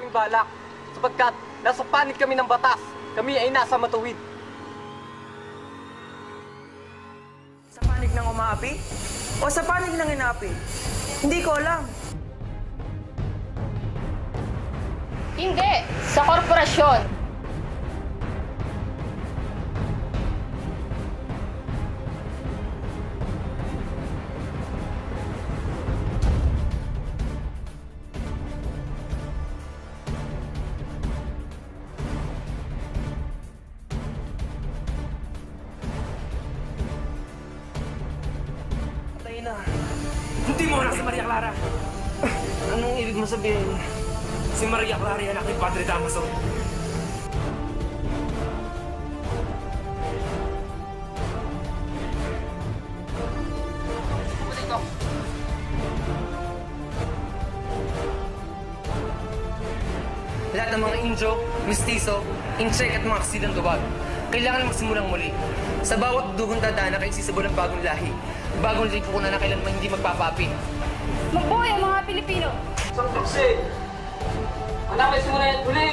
aming balak, sapagkat nasa panig kami ng batas, kami ay nasa matuwid. Sa panig ng umaapi? O sa panig ng inaapi? Hindi ko alam. Hindi, sa korporasyon. Hindi mo anak si Maria Clara! Anong ibig mo sabihin? Si Maria Clara yan aking Padre Damaso. Lahat ng mga Indio, Mestizo, Incheck at mga kasidang duwag, kailangan magsimulang muli. Sa bawat duhong dadaan na kayo sisibol ng bagong lahi, bagong lipunan na kailanman hindi magpapapi. Mabuhay ang mga Pilipino! Isang taksi! Anak, may sumunod uli!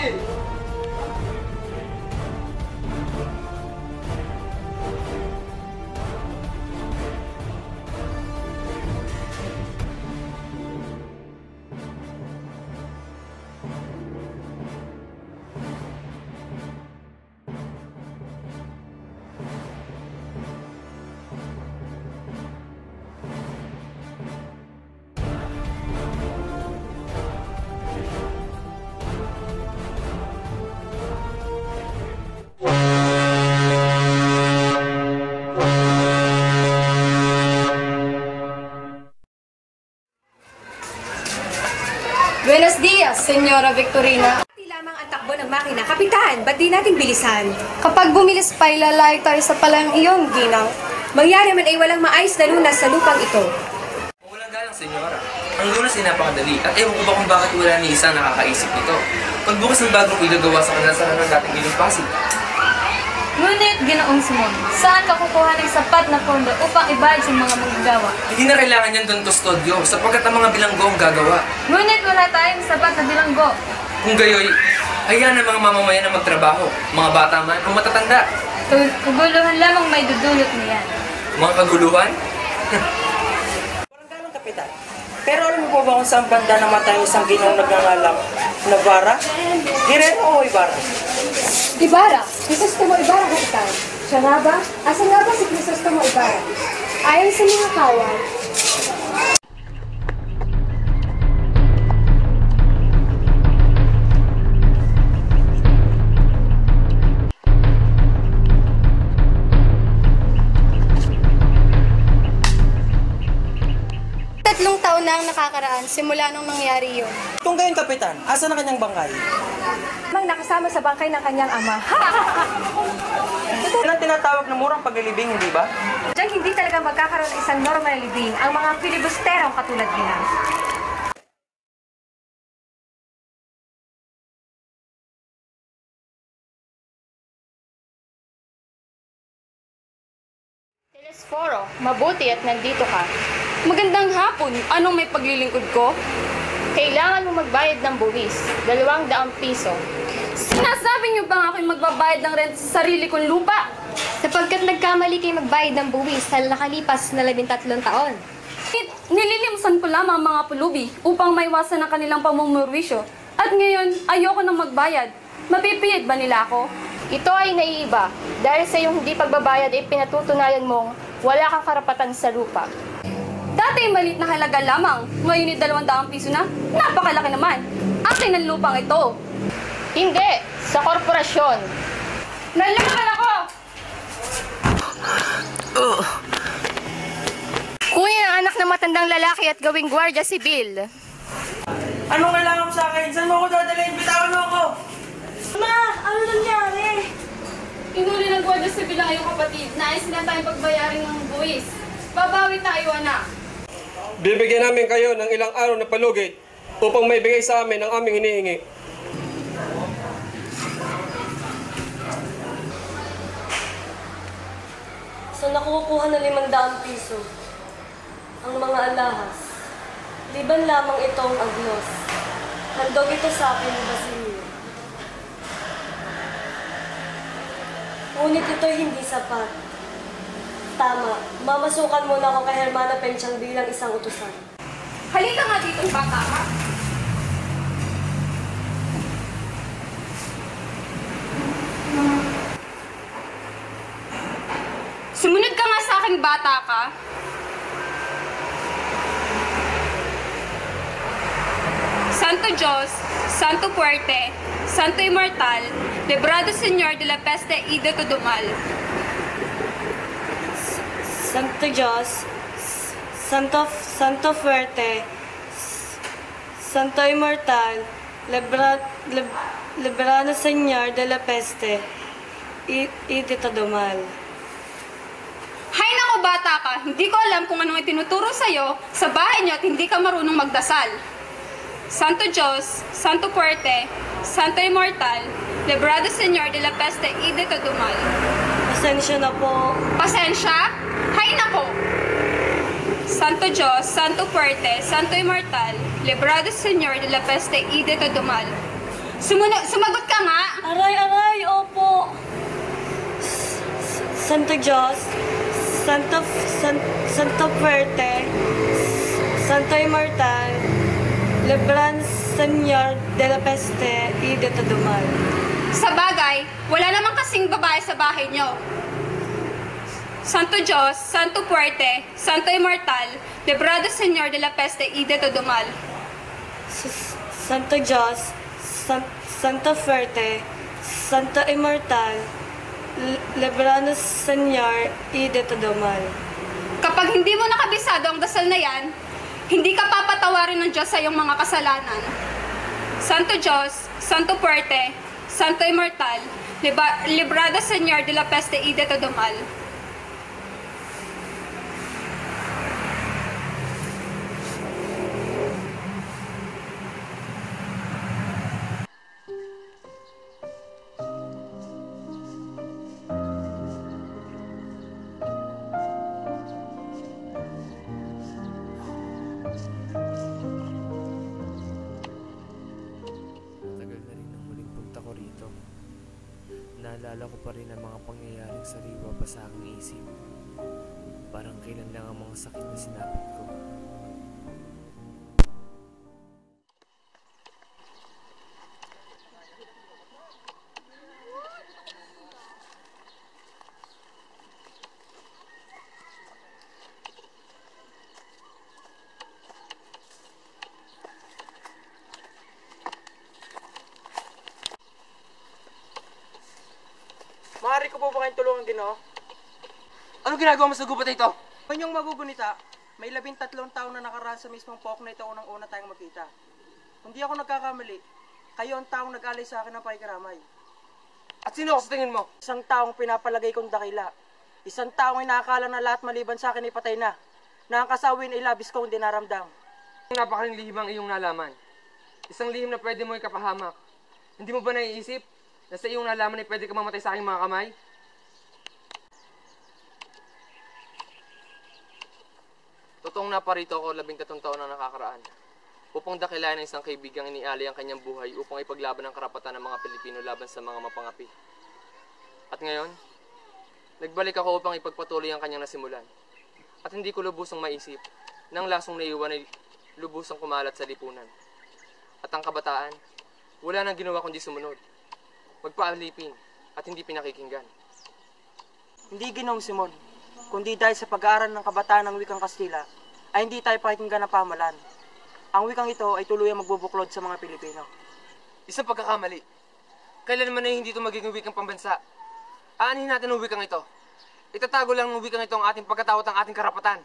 Buenos dias, Senyora Victorina. Di lamang ang takbo ng makina. Kapitan, ba't di natin bilisan? Kapag bumilis pa, ilalay tayo sa palang iyon, ginang. Mangyari man ay walang maayos na lunas sa lupang ito. Walang galang, senyora. Ang lunas ay napakadali at ewan ko ba kung bakit wala ni isang nakakaisip nito. Pagbukas ng bagong ilagawa sa kanasara ng dating ilong Pasig. Ngunit, Ginoong Simon, saan ka kukuha ng sapat na pondo upang ibayad sa mga manggagawa? Hindi na kailangan yan doon kustodyo sapagkat ang mga bilanggo ang gagawa. Ngunit wala tayong sapat na bilanggo. Kung gayoy, hayaan ang mga mamamayan na magtrabaho, mga bata man o matatanda. Kaguluhan lamang may dudulot niyan. Mga kaguluhan? Parang ganun, Kapitan. Pero alam mo po ba kung saan banda namatay isang ginong nagngangalang Navarra? Gireno o Ibarra? Ibarra? Crisostomo Ibarra, Kapitan. Siya nga ba? Asa nga ba si Crisostomo Ibarra? Ayon sa mga kawal, tatlong taon na ang nakakaraan simula nung nangyari yun. Kung gayon, Kapitan, asa na kanyang bangkay? Mang nakasama sa bangkay ng kanyang ama. Yan ang tinatawag na murang paglilibing, hindi ba? Diyan hindi talaga magkakaroon ng isang normal na libing ang mga filibusterong katulad nila. Telesforo, mabuti at nandito ka. Magandang hapon. Anong may paglilingkod ko? Kailangan mo magbayad ng buwis, 200 piso. Sinasabi niyo bang ako'y magbabayad ng rent sa sarili kong lupa? Sapagkat nagkamali kayo magbayad ng buwis sa nakalipas na 13 taon. Nililimsan ko lamang ang mga pulubi upang maiwasan ang kanilang pamumurwisyo. At ngayon, ayoko nang magbayad. Mapipiyid ba nila ako? Ito ay naiiba dahil sa iyong hindi pagbabayad ay pinatutunayan mong wala kang karapatan sa lupa. Dati maliit na halaga lamang, ngayon 200 piso na. Napakalaki naman. Akin ang lupang ito. Hindi, sa korporasyon. Nalaman ako! Kunin ang anak ng matandang lalaki at gawing gwardiya sibil. Anong kailangan mo sa akin? Saan mo ako dadalhin? Bitawan mo ako! Ma! Ano nangyari? Inuli ng gwardiya sibil ang iyong kapatid. Nais na tayong pagbayarin ng buwis. Babawi tayo, anak. Bibigyan namin kayo ng ilang araw na palugit upang maibigay sa amin ang aming hinihingi. Saan nakukuha na 500 piso? Ang mga alahas. Liban lamang itong agnos. Handog ito sa akin ni Basilio. Ngunit ito'y hindi sapat. Tama, mamasukan muna ako kay Hermana Penchang bilang isang utusan. Halika nga dito, bata ka. Sumunod ka nga sa akin, bata ka. Santo Diyos, Santo Puerte, Santo Immortal, Librado Señor de la Peste y de todo mal. Santo Diyos, Santo Fuerte, Santo Immortal, Librado Señor de la Peste, y de todo mal. Hay nako, bata ka, hindi ko alam kung anong itinuturo sa'yo sa bahay niyo at hindi ka marunong magdasal. Santo Diyos, Santo Puerte, Santo Immortal, Librado Señor de la Peste y de todo mal. Pasensya na po. Pasensya? Hay nako! Santo Diyos, Santo Puerte, Santo Immortal, Librado Señor de la Peste y de todo mal. Sumagot ka nga! Aray, opo. Santo Diyos, Santo Fuerte, Santo Immortal, Lebran Señor de la Peste y de todo mal. Sa bagay, wala namang kasing babae sa bahay niyo. Santo Diyos, Santo Puerte, Santo Immortal, Librado Señor de la Peste y de todo mal. Santo Diyos, Santo Fuerte, Santo Immortal, Librado Señor y de todo mal. Kapag hindi mo nakabisado ang dasal na yan, hindi ka papatawarin ng Diyos sa iyong mga kasalanan. Santo Diyos, Santo Puerte, Santo Immortal, Librado Señor de la Peste y de todo mal. Naalala ko pa rin ang mga pangyayaring sariwa pa sa aking isip. Parang kailan lang ang mga sakit na sinapit ko. Maaari ko po ba kayong tulungan, Ginoo? Anong ginagawa mo sa gubat na ito? Kung yung magugunita, may 13 taon na nakaraan sa mismong pook na ito unang-una tayong magkita. Hindi ako nagkakamali. Kayo ang taong nag-alay sa akin ng pakikiramay. At sino ako sa tingin mo? Isang taong pinapalagay kong dakila. Isang taong inaakala na lahat maliban sa akin ay patay na. Na ang kasawin ay labis kong dinaramdam. Napakaling lihim ang iyong nalaman. Isang lihim na pwede mo ikapahamak. Hindi mo ba naiisip na sa iyong nalaman ay pwede ka mamatay sa aking mga kamay? Totoong naparito ako 13 taon na nakakaraan upang dakilayan ng isang kaibigang inialay ang kanyang buhay upang ipaglaban ang karapatan ng mga Pilipino laban sa mga mapangapi. At ngayon, nagbalik ako upang ipagpatuloy ang kanyang nasimulan. At hindi ko lubusang maisip na ang lasong naiwan ay lubusang kumalat sa lipunan. At ang kabataan, wala nang ginawa kundi sumunod. Magpaalipin at hindi pinakikinggan. Hindi, Ginoong Simon, kundi dahil sa pag-aaral ng kabataan ng wikang Kastila, ay hindi tayo pakikinggan ng pamahalaan. Ang wikang ito ay tuluyang magbubuklod sa mga Pilipino. Isang pagkakamali. Kailanman ay hindi ito magiging wikang pambansa. Aanhin natin ang wikang ito. Itatago lang ng wikang ito ang ating pagkatao at ang ating karapatan.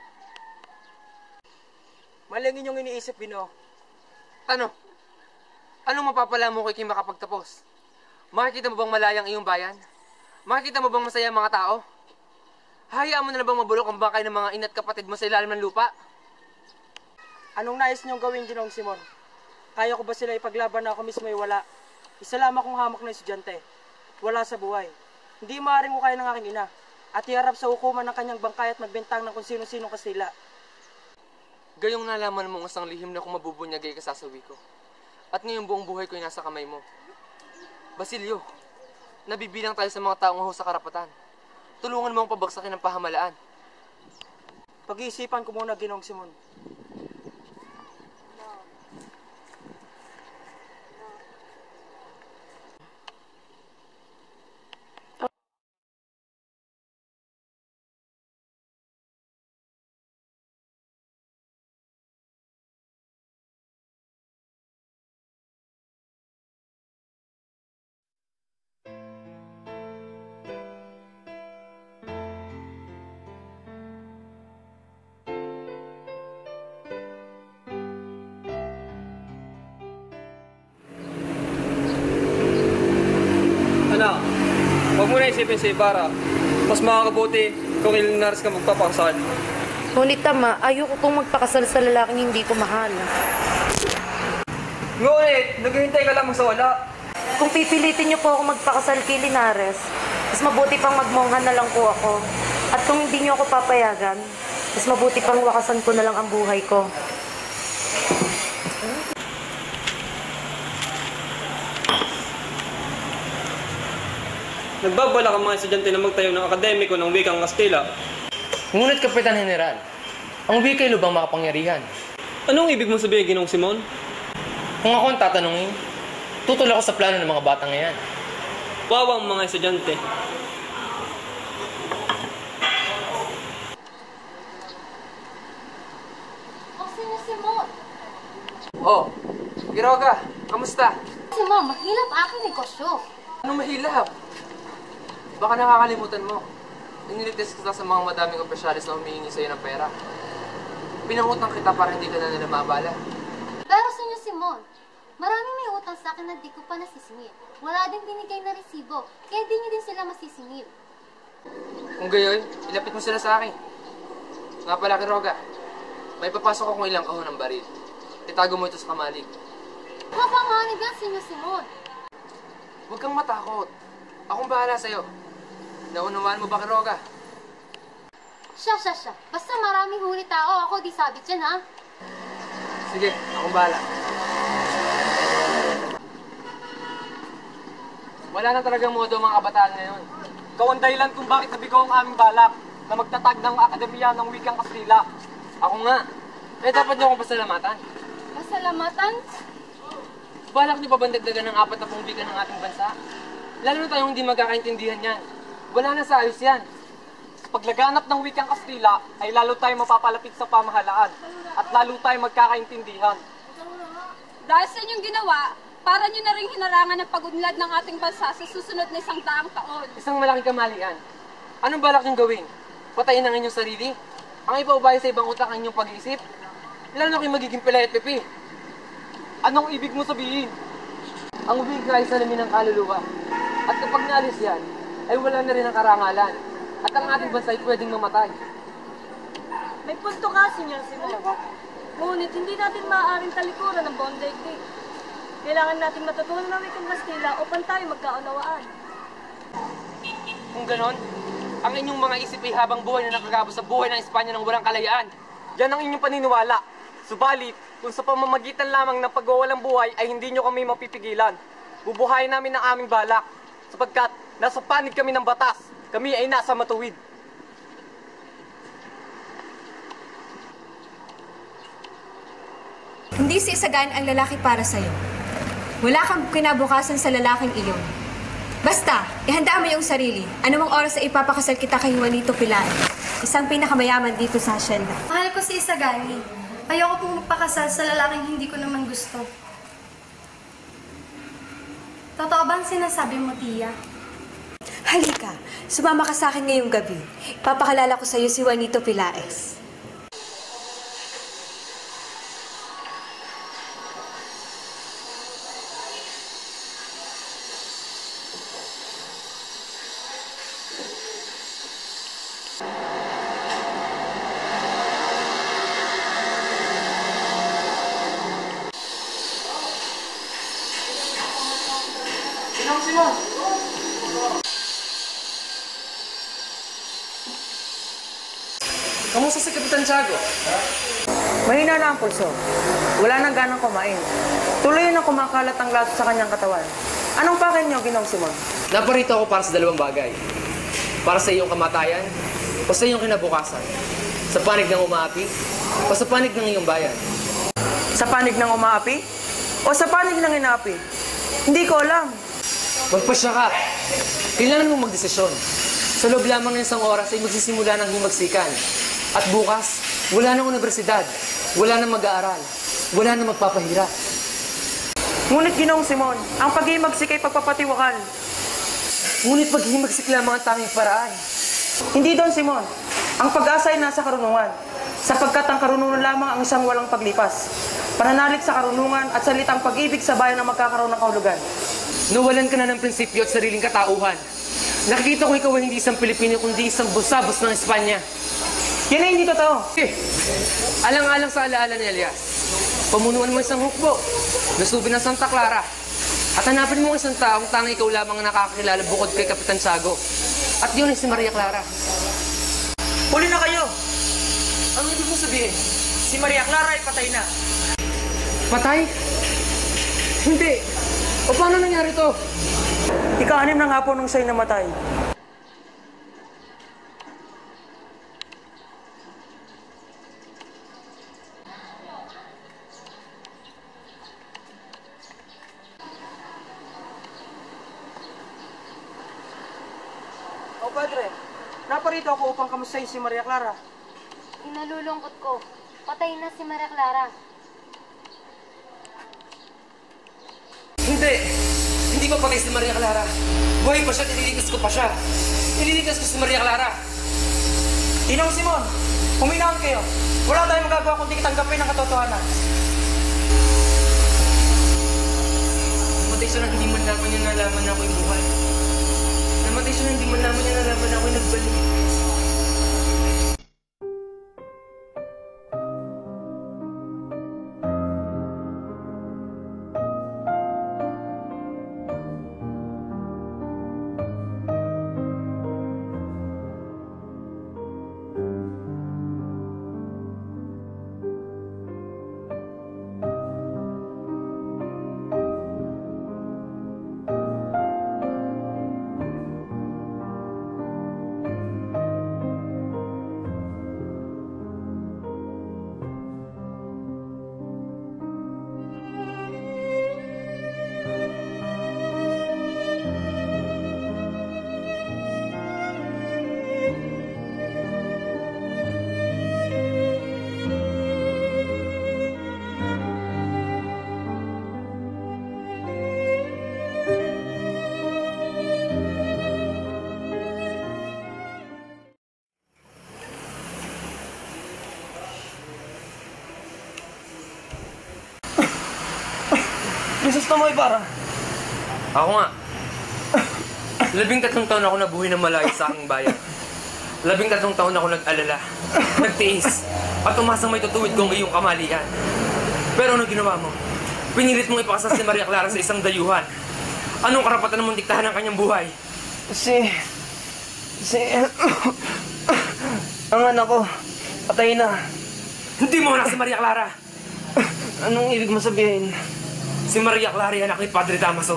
Mali ang inyong iniisip, Ginoo. Ano? Anong mapapala mo kay makapagtapos? Makikita mo bang malayang iyong bayan? Makikita mo bang masaya ang mga tao? Hayaan mo na bang mabulok ang bangkay ng mga ina't kapatid mo sa ilalim ng lupa? Anong nais niyong gawin, Ginoong Simon? Kaya ko ba sila ipaglaban na ako mismo ay wala? Isa lamang akong hamak na estudyante. Wala sa buhay. Hindi maaaring ko kaya ng aking ina. At iharap sa hukuman ng kanyang bangkay at magbintang ng kung sino-sino Kastila. Gayong nalaman mo ang isang lihim na kung mabubunyagay ka sasawi ko. At ngayong buong buhay ko ay nasa kamay mo. Basilio, nabibilang tayo sa mga taong ho sa karapatan. Tulungan mo ang pabagsakin ng pahamalaan. Pag-iisipan ko muna, Ginoong Simon. Anak, huwag mo na isipin si Ibarra. Mas makakabuti kung ilang naras ka magpapakasal. Ngunit tama, ayoko pong magpakasal sa lalaking hindi ko mahal. Ngunit, naghihintay ka lamang sa wala. Kung pipilitin niyo po ako magpakasal kay Linares, mas mabuti pang magmonghan na lang po ako. At kung hindi niyo ako papayagan, mas mabuti pang wakasan ko na lang ang buhay ko. Nagbabalak ang mga estudyante na magtayo ng akademiko ng wikang Kastila. Ngunit, Kapitan General, ang wika ay lubang makapangyarihan. Anong ibig mong sabihin, Ginoong Simon? Kung ako ang tatanungin, tutol ako sa plano ng mga batang ngayon. Wawang mga estudyante. Simon! Oh, Giroga, kamusta? Simon, mahilap aking negosyo. Anong mahilap? Baka nakakalimutan mo. Inilitis kita sa mga madaming opisyalis na humihingi sa'yo ng pera. Pinangutang kita para hindi ka na nila mabala. Pero Senyor Simon, maraming may utang sa akin na di ko pa nasisingil. Wala ding binigay na resibo, kaya di niyo din sila masisingil. Kung gayoy, ilapit mo sila sa akin. Nga pala, Kiroga, may papasok akong ilang kahon ng baril. Itago mo ito sa kamalig. Mapanganib yan, Senyor Simon. Huwag kang matakot. Akong bahala sa'yo. Naunawaan mo ba, Kiroga? Siya. Basta maraming huli tao, ako di sabit yan, ha? Sige, akong bahala. Wala na talagang modo ang mga kabataan ngayon. Ikaw ang dahilan kung bakit nabigaw ang aming balak na magtatag ng akademiya ng wikang Kastila. Ako nga. Eh, dapat niyo akong pasalamatan. Pasalamatan? Balak niyo pa bandagdagan ng 40 wika ng ating bansa? Lalo na tayong hindi magkakaintindihan yan. Wala na sa ayos yan. Sa paglaganap ng wikang Kastila ay lalo tayo mapapalapit sa pamahalaan at lalo tayo magkakaintindihan. Dahil sa inyong ginawa, para nyo na rin hinarangan ng pag-unlad ng ating bansa sa susunod na 100 taon. Isang malaking kamalian. Anong balak niyong gawin? Patayin ang inyong sarili? Ang ipaubaya sa ibang utak ang inyong pag-iisip? Lalo na kayo magiging pilay at pipi. Anong ibig mo sabihin? Ang wika ay salamin ng kaluluwa. At kapag naalis yan, ay wala na rin ang karangalan. At ang ating bansa ay pwedeng mamatay. May punto ka, Senyor Simon. Ngunit hindi natin maaaring talikuran ng buong daigdig. Kailangan natin matutunan ng wikang Kastila upang tayo magkaunawaan. Kung ganon, ang inyong mga isip ay habang buhay na nakagabos sa buhay ng Espanya ng walang kalayaan. Yan ang inyong paniniwala. Subalit, kung sa pamamagitan lamang ng pagwawalang buhay ay hindi nyo kami mapipigilan. Bubuhayin namin ang aming balak. Sapagkat nasa panig kami ng batas, kami ay nasa matuwid. Hindi sisagaan ang lalaki para sa'yo. Wala kang kinabukasan sa lalaking iyon. Basta, ihanda mo yung sarili. Anumang oras ay ipapakasal kita kay Juanito Pilar, isang pinakamayaman dito sa hacienda. Mahal ko si Isagani. Ayoko pong magpakasal sa lalaking hindi ko naman gusto. Totoo bang sinasabi mo, Tia? Halika, sumama ka sa akin ngayong gabi. Ipapakalala ko sa'yo si Juanito Pilares. Kamusta si Kapitan Tiago? Mahina na ang pulso. Wala nang ganang kumain. Tuloy na kumakalat ang lahat sa kanyang katawan. Anong pakay niyo, Ginoong Simon? Naparito ako para sa dalawang bagay. Para sa iyong kamatayan o sa iyong kinabukasan. Sa panig ng umaapi o sa panig ng iyong bayan. Sa panig ng umaapi? O sa panig ng inaapi? Hindi ko alam. Magpasya ka. Kailangan mong magdesisyon. Sa loob lamang ng isang oras ay magsisimula ng himagsikan. At bukas, wala nang universidad, wala nang mag-aaral, wala nang magpapahirap. Ngunit Ginoong Simon, ang paghihimagsik ay pagpapatiwakal. Ngunit paghihimagsik lamang ang tanging paraan. Hindi Don Simon. Ang pag-asa ay nasa karunungan. Sapagkat ang karunungan lamang ang isang walang paglipas. Pananalig sa karunungan at salitang pag-ibig sa bayan ang magkakaroon ng kahulugan. Nawalan ka na ng prinsipyo at sariling katauhan. Nakikita ko ikaw ay hindi isang Pilipino kundi isang busabos ng Espanya. Yan ay hindi totoo. Alang-alang sa alaala ni Elias. Pamunuan mo isang hukbo. Nasubin ng Santa Clara. At hanapin mo isang taong tanging ikaw lamang ang nakakakilala bukod kay Kapitan Tiago. At yun ay si Maria Clara. Huli na kayo! Ano ibig mo sabihin? Si Maria Clara ay patay na. Patay? Hindi. O paano nangyari to? Ika-6 na nga po nung siya'y namatay. O Padre, naparito ako upang kamustahin si Maria Clara. Inalulungkot ko. Patay na si Maria Clara. Hindi! Hindi pa patay si Maria Clara. Buhay pa siya, nililikas ko pa siya. Nililikas ko si Maria Clara. Ginoong Simon, huminahon kayo. Wala tayong magagawa kundi tanggapin ang katotohanan. Namatay siya na hindi man lamang niya nalaman na ako'y buhay. Namatay siya na hindi man lamang niya nalaman na ako'y nagbalik. Gusto mo para? Ako nga. 13 taon ako nabuhay ng malayo sa aking bayan. 13 taon ako nag-alala, nagtiis, at umasang may tutuwid kong iyong kamalian. Pero anong ginawa mo? Pinilit mong ipakasal si Maria Clara sa isang dayuhan. Anong karapatan mong diktahan ng kanyang buhay? Ang anak ko, patay na. Hindi mo anak si Maria Clara! Anong ibig mo sabihin? Si Maria Clara ay anak ni Padre Damaso.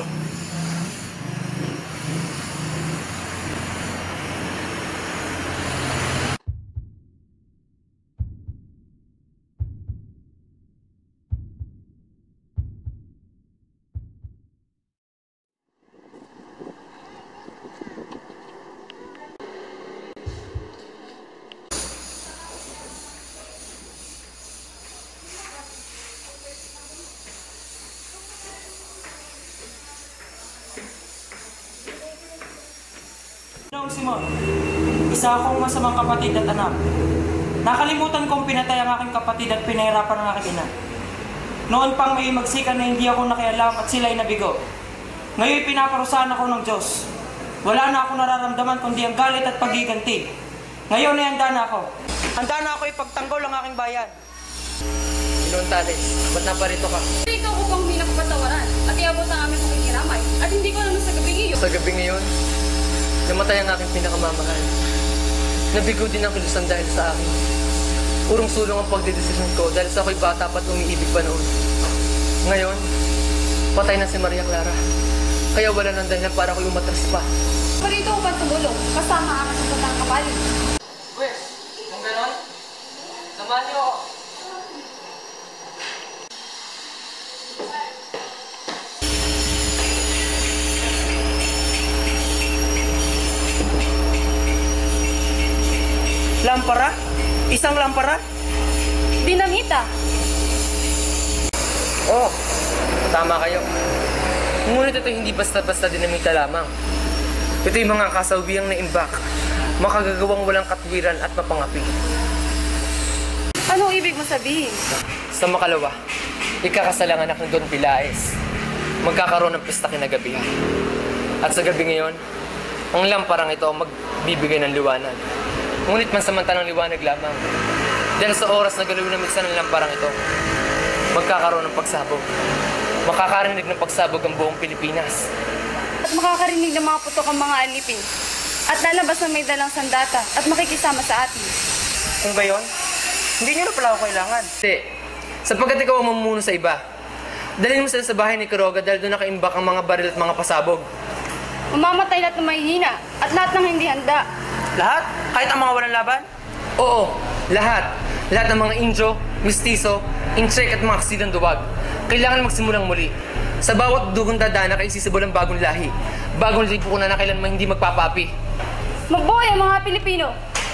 Ginoong Simon, isa akong masamang kapatid at anak. Nakalimutan kong pinatay ang aking kapatid at pinahirapan ang aking ina. Noon pang may magsikan na hindi ako nakialam at sila'y nabigo. Ngayon pinaparusahan ako ng Diyos. Wala na ako nararamdaman kundi ang galit at pagiganti. Ngayon ay handa na ako. Handa na ako ipagtanggol ang aking bayan. Ginoong Tales, ba't naparito ka? Dito ako pang bilang patawaran at iabot ang aming pakikiramay. At hindi ko naman sa gabi ngayon. Sa gabi ngayon, namatay ang aking pinakamamahal. Nabigo din ang kilusan dahil sa akin. Urong-sulong ang pagdedesisyon ko dahil sa ako'y bata pa't umiibig pa noon. Ngayon, patay na si Maria Clara. Kaya wala nang dahilan para ko umatras pa. Parito ko pa tumulong, kasama ang sa ng kapalid. Pwes, kung ganon, samahan niyo ako. Lampara? Isang lampara? Dinamita. Oo, tama kayo. Ngunit ito hindi basta-basta dinamita lamang. Ito yung mga kasawbihang na imbak, makagagawang walang katwiran at mapangapi. Anong ibig mo sabihin? Sa makalawa, ikakasalang anak ng Don Pilaes. Magkakaroon ng pista kinagabihan. At sa gabi ngayon, ang lamparang ito ang magbibigay ng liwanag. Ngunit mansamantalang liwanag lamang. Dahil sa oras na galawin ng miksa ng lamparang ito, magkakaroon ng pagsabog. Makakarinig ng pagsabog ang buong Pilipinas. At makakarinig ng mga putok ang mga alipin. At lalabas na may dalang sandata at makikisama sa atin. Kung gayon, hindi niyo na pala ako kailangan. Hindi. Sapagkat ikaw ang mamumuno sa iba. Dalhin mo sila sa bahay ni Quiroga dahil doon nakaimbak ang mga baril at mga pasabog. Mamamatay lahat ng mahihina at lahat ng hindi handa. Lahat? Kahit ang mga walang laban? Oo, lahat. Lahat ng mga Indio, Mistiso, Inchek at mga kasilang duwag. Kailangan magsimulang muli. Sa bawat dugong dadana kayo sisibol ang bagong lahi. Bagong lipunan na kailanman hindi magpapapi. Magbuhay ang mga Pilipino!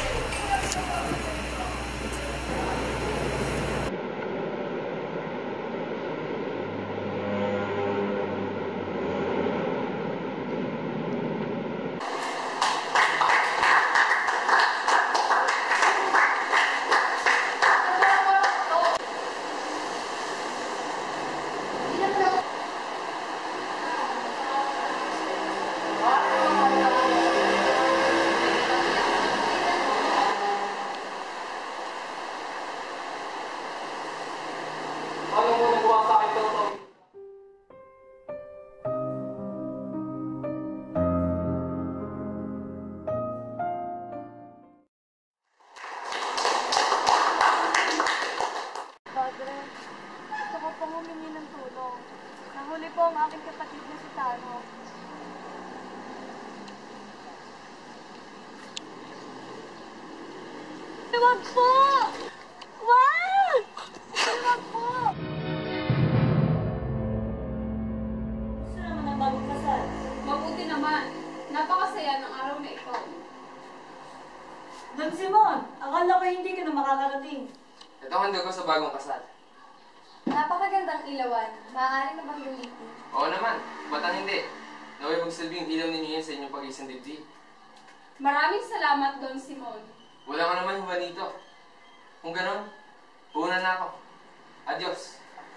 Nahuli po ang aking kapatid na si Tano. Huwag po! Wag! Huwag po! Gusto naman ang bagong kasal. Mabuti naman. Napakasaya ng araw na ito. Don Simon, akala ko hindi ka na makakarating. Ito ang handa ko sa bagong kasal. Napakagandang ilawan. Maaari na bang gamitin? Oo naman, batang hindi. Naway magsilbing ilaw ninyo yan sa inyong pag-isang dibdib. Maraming salamat, Don Simon. Wala ka naman Juanito. Kung ganon, puuna na ako. Adios.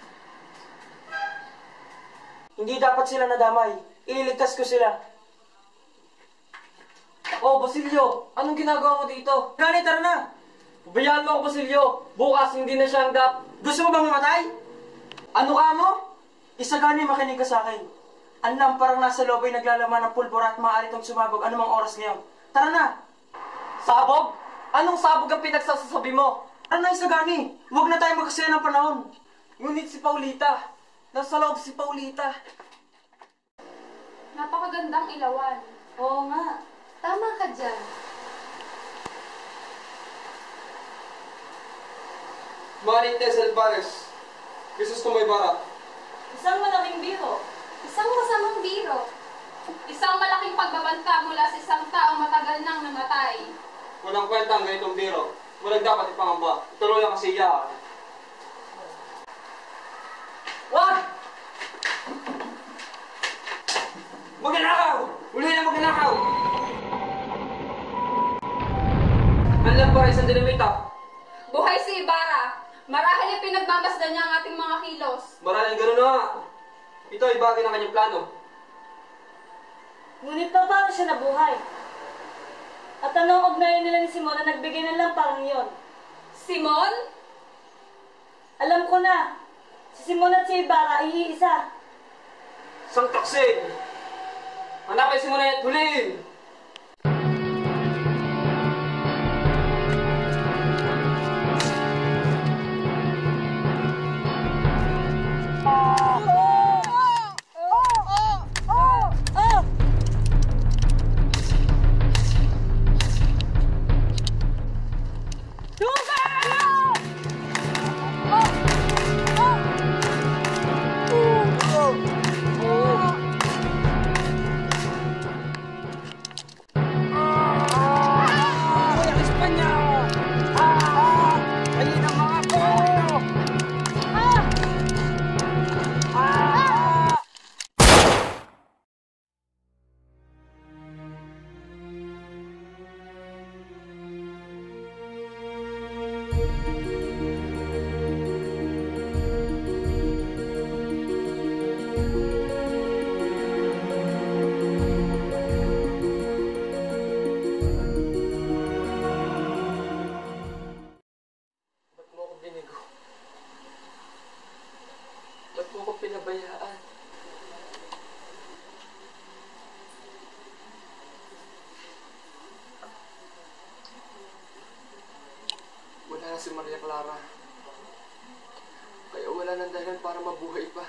Hindi dapat sila nadamay. Ililigtas ko sila. Oh, Basilio! Anong ginagawa mo dito? Gani, tara na! Pabayaan mo ako, Basilio! Bukas hindi na siya hanggat. Gusto mo bang mamatay? Ano ka mo? Isa gani, makinig ka sa akin. Ang lamparang nasa loob ay naglalaman ng pulbura at maaari itong sumabog anumang oras ngayon. Tara na! Sabog? Anong sabog ang pinagsasabi mo? Tara na, isa gani! Huwag na tayo magkasaya ng panahon. Ngunit si Paulita. Nasa loob si Paulita. Napakagandang ilawan. Oo nga. Tama ka dyan. Marites Alvarez. Jesus ko may bara. Isang malaking biro. Isang masamang biro. Isang malaking pagbabanta mula sa isang taong matagal nang namatay. Walang kwenta ang ganitong biro. Walang dapat ipangamba. Tuloy ang kasiyahan. Wag! Magnanakaw! Uli na magnanakaw! Ang lampa isang dinamita. Buhay si Ibarra! Marahil ay pinagmamasdan niya ang ating mga kilos. Maraming gano'n na nga. Ito ay bagay ng kanyang plano. Ngunit paano siya nabuhay? At anong ugnayan nila ni Simon na nagbigay ng lamparang iyon? Simon? Alam ko na. Si Simon at si Ibarra ay iisa. Sang taksin! Hanapin si Monet! Huliin! mo ako pinabayaan. Wala na si Maria Clara. Kaya wala nang dahilan para mabuhay pa.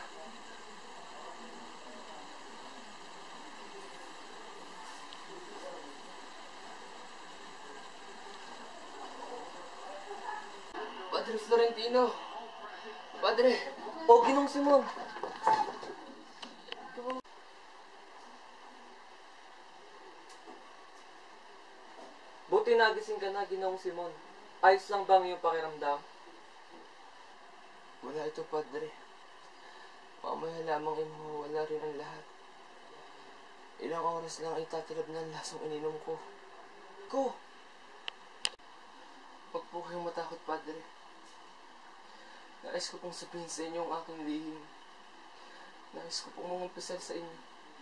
Padre Florentino! Padre! O, Ginong Simon. Buti nagising ka na, Ginong Simon. Ayos lang bang yung pakiramdam? Wala ito, Padre. Mamaya lamang wala rin ang lahat. Ilang oras lang ay tatalab ng lasong ininom ko. Huwag po kayong matakot, Padre. Nais ko pong sabihin sa inyo ang aking lihim. Nais ko pong mangumpisal sa inyo.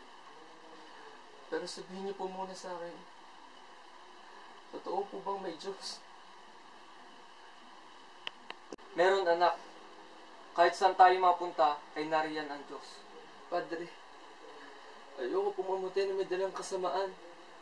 Pero sabihin niyo po muna sa akin, totoo po bang may Diyos? Meron, anak. Kahit saan tayo mapunta, ay nariyan ang Diyos. Padre, ayoko pong mamatay na may dalang kasamaan.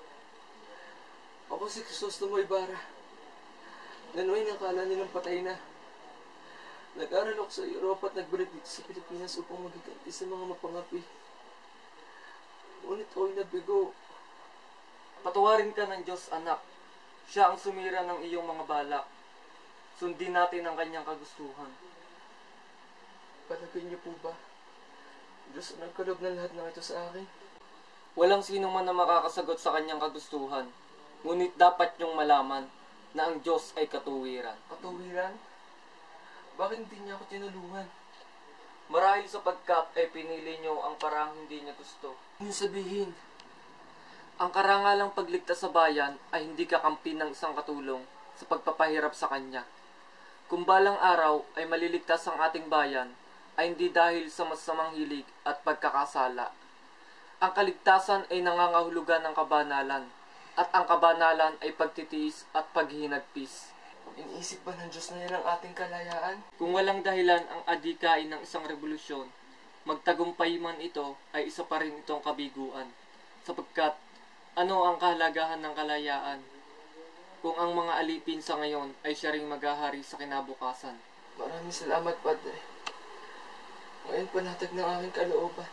Ako si Crisostomo Ibarra. Nanoy na akala nilang patay na. Nag-aral ako sa Europa at nagbalik dito sa Pilipinas upang magiganti sa mga mapangapi. Ngunit ako'y nabigo. Patawarin ka ng Diyos, anak. Siya ang sumira ng iyong mga balak. Sundin natin ang kanyang kagustuhan. Palagay niyo po ba? Diyos ang nagkaloob ng lahat ng ito sa akin. Walang sino man na makakasagot sa kanyang kagustuhan. Ngunit dapat niyong malaman na ang Diyos ay katuwiran. Katuwiran? Bakit hindi niya ako tinulungan? Marahil sapagkat ay pinili niyo ang parang hindi niya gusto. Ano sabihin? Ang karangalang pagligtas sa bayan ay hindi kakampi ng isang katulong sa pagpapahirap sa kanya. Kung balang araw ay maliligtas ang ating bayan, ay hindi dahil sa masamang hilig at pagkakasala. Ang kaligtasan ay nangangahulugan ng kabanalan, at ang kabanalan ay pagtitiis at paghihinagpis. Iniisip ba ng Diyos na yan ang ating kalayaan? Kung walang dahilan ang adikain ng isang revolusyon, magtagumpay man ito ay isa pa rin itong kabiguan. Sapagkat ano ang kahalagahan ng kalayaan kung ang mga alipin sa ngayon ay siya ring maghahari sa kinabukasan? Maraming salamat, Padre. Ngayon panatag ng aking kalooban.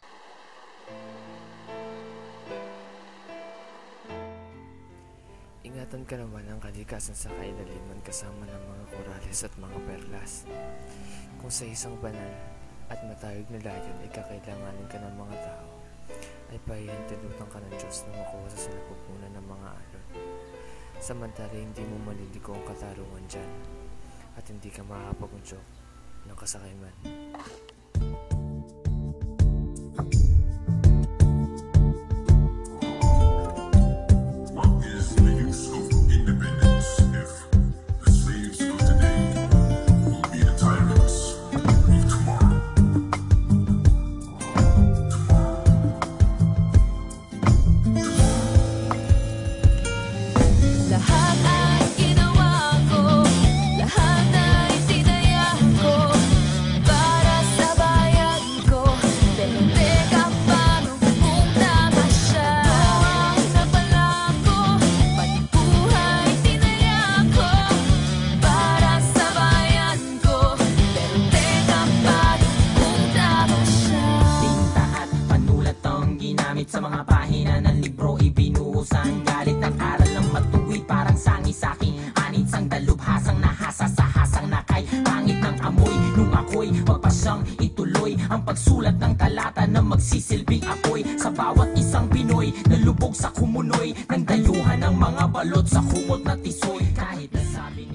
Ingatan ka naman ang kalikasan sa kailaliman kasama ng mga korales at mga perlas. Kung sa isang banal at matayog na layon ay kakailanganin ka ng mga tao, ay pahihintilutan ka ng Diyos na makuha sa sinapupunan ng mga alon. Samantala hindi mo maliliko ang katarungan dyan at hindi ka makakapagunsyok ng kasakayman. Sa mga pahina ng libro ibinuhos ang galit ng aral ng matuwid parang sangi sa aking anit sang dalubhasang nahasa sa hasang nakay pangit ng amoy nung ako'y magpasyang ituloy ang pagsulat ng talata na magsisilbing apoy sa bawat isang Pinoy na lubog sa kumunoy ng dayuhan ng mga balot sa kumot na tisoy kahit nasabing